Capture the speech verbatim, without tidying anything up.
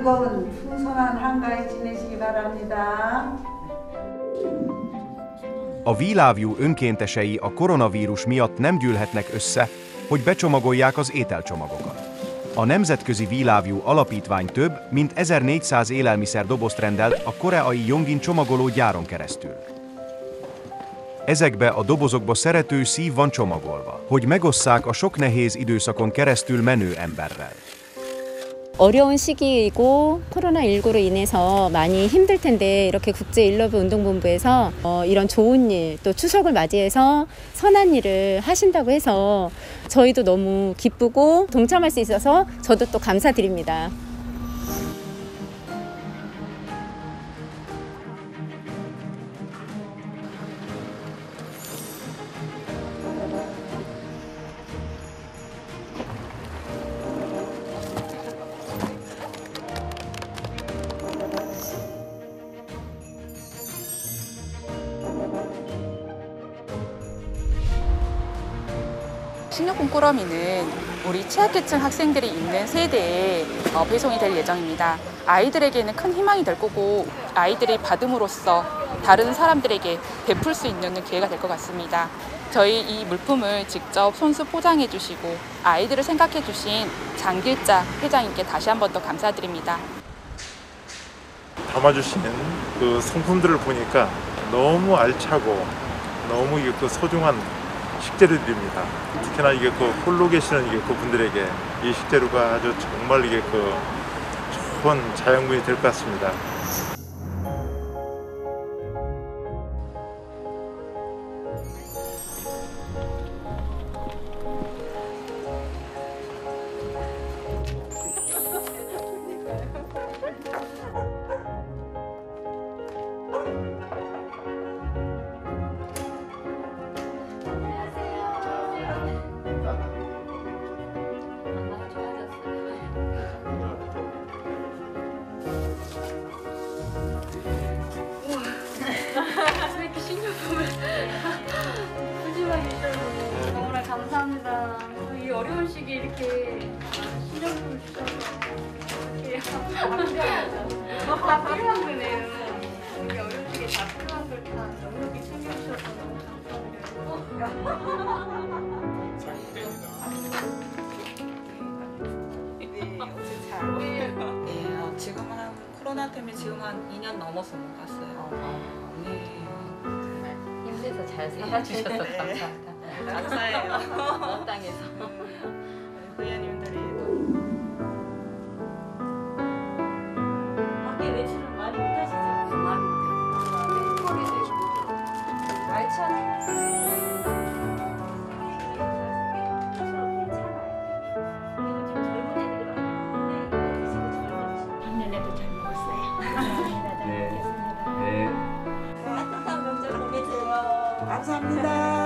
즐거운 풍성한 한가위 지내시기 바랍니다. A We Love You önkéntesei a koronavírus miatt nem gyűlhetnek össze, hogy becsomagolják az ételcsomagokat. A Nemzetközi We Love You alapítvány több, mint ezernégyszáz élelmiszer dobozt rendel a koreai Yongin csomagoló gyáron keresztül. Ezekbe a dobozokba szerető szív van csomagolva, hogy megosszák a sok nehéz időszakon keresztül menő emberrel. 어려운 시기이고 코로나십구로 인해서 많이 힘들 텐데 이렇게 국제일러브운동본부에서 어, 이런 좋은 일, 또 추석을 맞이해서 선한 일을 하신다고 해서 저희도 너무 기쁘고 동참할 수 있어서 저도 또 감사드립니다. 식료품 꾸러미는 우리 취약계층 학생들이 있는 세대에 배송이 될 예정입니다. 아이들에게는 큰 희망이 될 거고 아이들이 받음으로써 다른 사람들에게 베풀 수 있는 기회가 될 것 같습니다. 저희 이 물품을 직접 손수 포장해 주시고 아이들을 생각해 주신 장길자 회장님께 다시 한 번 더 감사드립니다. 담아주시는 그 성품들을 보니까 너무 알차고 너무 이게 그 소중한 식재료들입니다. 특히나 이게 그 홀로 계시는 이게 그 분들에게 이 식재료가 아주 정말 이게 그 좋은 자양분이 될 것 같습니다. 이렇게 신용품을 푸짐하게 주셔서 너무나 감사합니다. 이 어려운 시기에 이렇게 신용품을 주셔서 이렇게 다 필요한 거네요. 이렇게 어려운 시기에 다 필요한 걸 다 넉넉히 챙겨주셔서 너무 감사드려요. 네, 어, 지금은 한 코로나 때문에 지금 한 이 년 넘어서 못 갔어요. 네. 힘내서 잘 사다 주셔서 감사합니다. 감사해요. 먼 땅에서. 후배님들이 밖에 외출을 많이 못하시죠? 많이 못해요. 알찬 작년에도 잘 먹었어요. 감사합니다. 잘 먹겠습니다. 따뜻한 명절 보내세요. 감사합니다.